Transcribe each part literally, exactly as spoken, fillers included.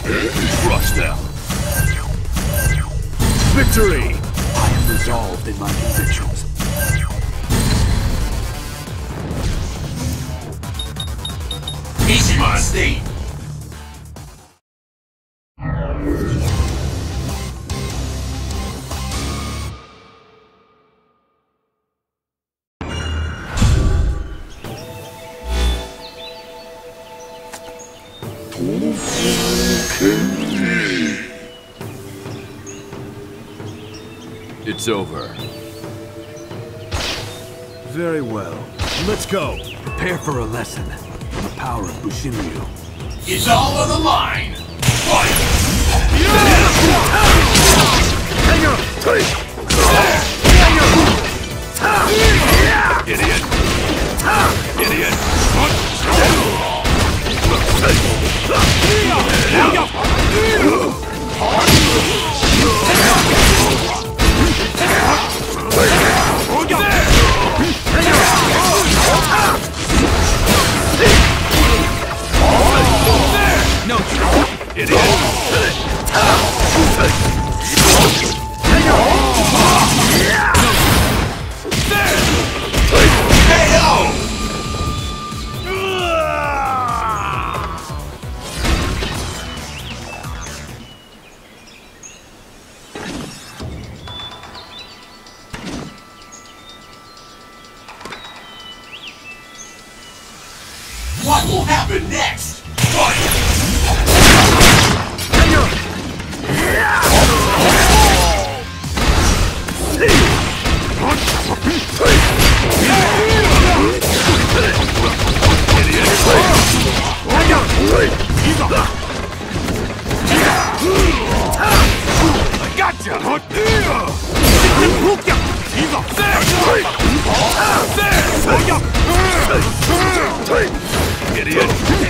Crush them. Victory! I am resolved in my convictions. Mishima State. It's over. Very well. Let's go. Prepare for a lesson on the power of Bushinryu. It's all on the line. Fight! Idiot! Idiot! No! Idiot! What will happen next? Fight! I gotcha! Idiot!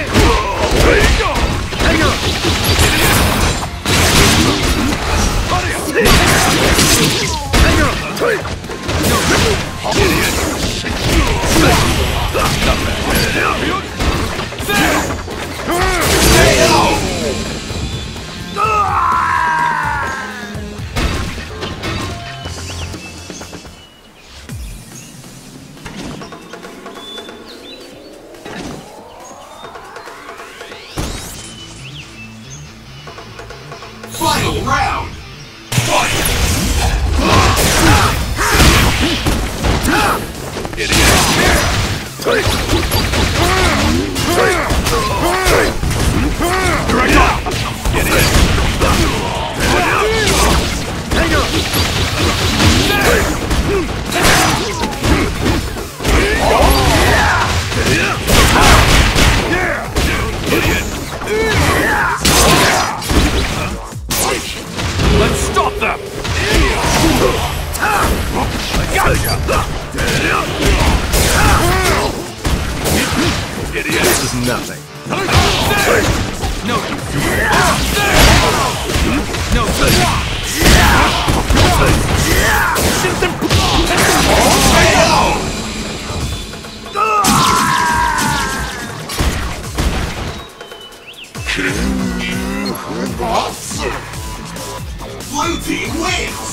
Final round! Fight! Idiot! Right now! Idiot! Let's stop them! I gotcha! Idiot! This is nothing. No! No! Shoot them! Blue team wins!